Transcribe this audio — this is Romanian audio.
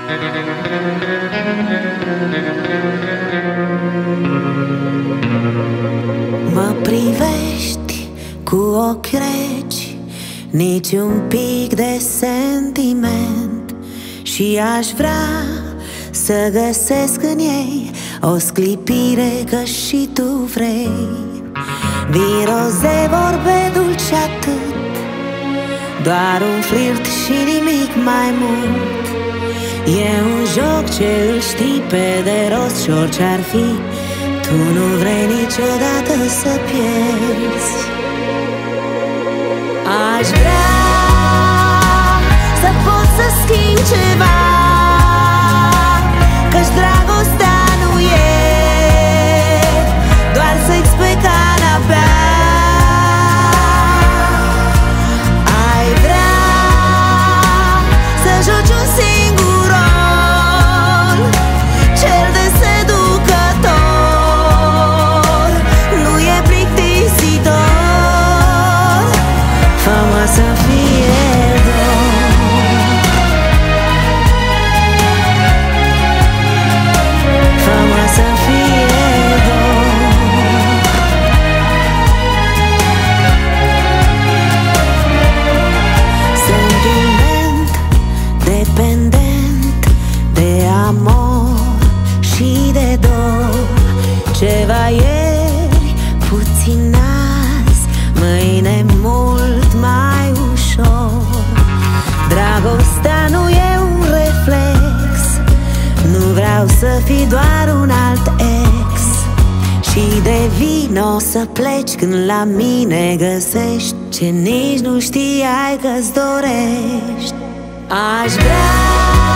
Mă privești cu ochi reci, nici un pic de sentiment, și aș vrea să găsesc în ei o sclipire că și tu vrei. Din roze vorbe dulce atât, doar un flirt și nimic mai mult. E un joc ce îl știi pe de rost și orice-ar fi, tu nu vrei niciodată să pierzi. Aș vrea să pot să schimb ceva, că-și dragostea nu e doar sex pe canapea. Ai vrea să joci un singur rol, cel de seducător. Nu e plictisitor, fă-mă să fie dor. Fă-mă să fie dor. Sentiment dependent de amor și de dor. Ceva ieri, puțin azi, mâine mult mai ușor. Dragostea nu e un reflex, nu vreau să fii doar un alt ex. Și de vino să pleci când la mine găsești ce nici nu știai că-ți dorești. Aș vrea